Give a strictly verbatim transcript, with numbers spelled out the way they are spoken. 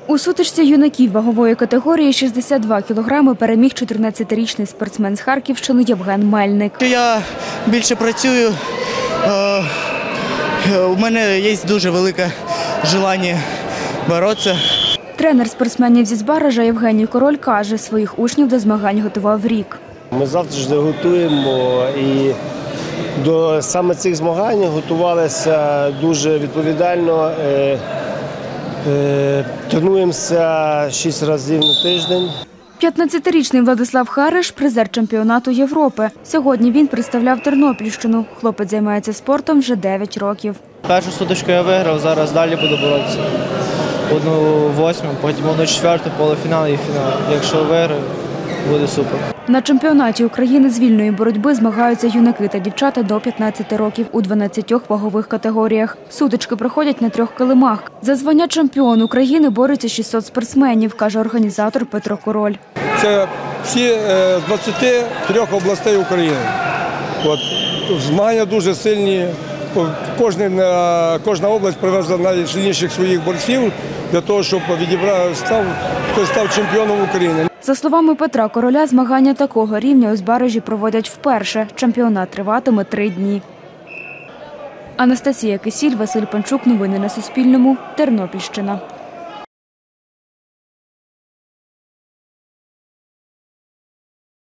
У сутичці юнаків вагової категорії шістдесят два кілограми переміг чотирнадцятирічний спортсмен з Харківщини Євген Мельник. Я більше працюю, у мене є дуже велике бажання боротися. Тренер спортсменів зі Збаража Євгеній Король каже, своїх учнів до змагань готував рік. Ми завжди готуємо і до саме цих змагань готувалися дуже відповідально. Тренуємося шість разів на тиждень. п'ятнадцятирічний Владислав Хариш – призер чемпіонату Європи. Сьогодні він представляв Тернопільщину. Хлопець займається спортом вже дев'ять років. Першу сутичку я виграв, зараз далі буду боротися. Одну восьму, потім одну четверту, полуфінал і фінал. Якщо виграю, буде супер. На чемпіонаті України з вільної боротьби змагаються юнаки та дівчата до п'ятнадцяти років у дванадцятьох вагових категоріях. Сутички проходять на трьох килимах. За звання чемпіон України борються шістсот спортсменів, каже організатор Петро Король. Це всі з двадцяти трьох областей України. От, змагання дуже сильні. Кожна, кожна область привезла найсильніших своїх борців для того, щоб відібрав, став, хтось став чемпіоном України. За словами Петра Короля, змагання такого рівня у Збаражі проводять вперше. Чемпіонат триватиме три дні. Анастасія Кисіль, Василь Панчук. Новини на Суспільному. Тернопільщина.